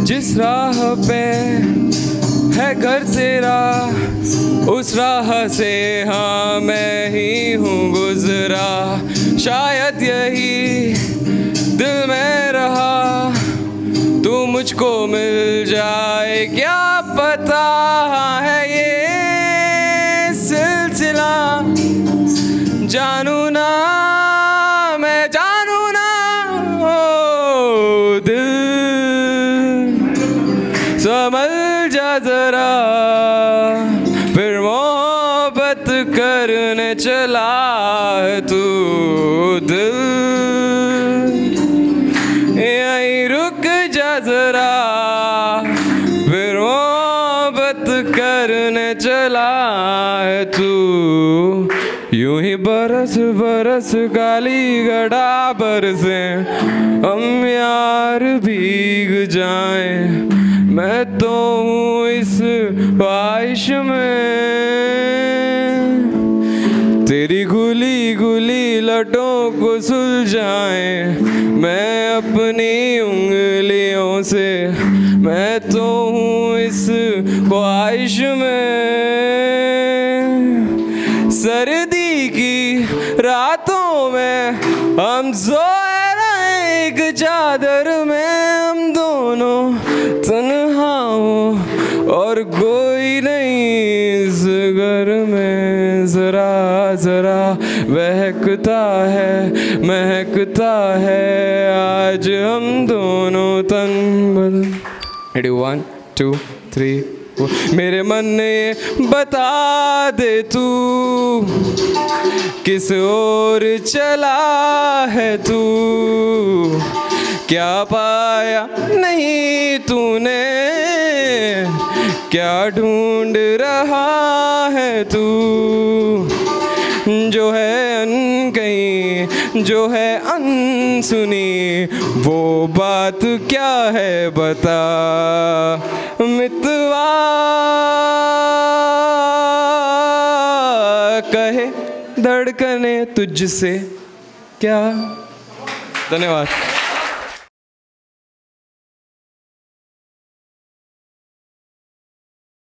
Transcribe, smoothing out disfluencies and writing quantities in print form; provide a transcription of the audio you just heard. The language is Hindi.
जिस राह पे है घर तेरा उस राह से हाँ मैं ही हूँ गुजरा। शायद यही दिल में रहा तू मुझको मिल जाए, क्या पता है ये सिलसिला। जानू ना मैं जानू ना ओ दिल संभल जा जरा, फिर मोहब्बत करने चला है तू। दिल यहीं रुक जा जरा, फिर मोहब्बत करने चला है तू। यूं ही बरस बरस काली घटा बरसे हम यार भीग जाएं। मैं तो हूँ इस ख्वाहिश में तेरी घुली घुली लटों को सुलझाए मैं अपनी उंगलियों से। मैं तो हूँ इस ख्वाहिश में सर्दी की रातों में हम सोए रहे एक चादर में। हम दोनों तन्हा हो और कोई नहीं इस घर में। जरा जरा महकता है आज हम दोनों तन बदन। 1 2 3 मेरे मन ने बता दे तू किस ओर चला है तू। क्या पाया नहीं तूने, क्या ढूंढ रहा है तू। जो है अनकही जो है अनसुनी वो बात क्या है बता। मितवा कहे धड़कने तुझसे क्या। धन्यवाद।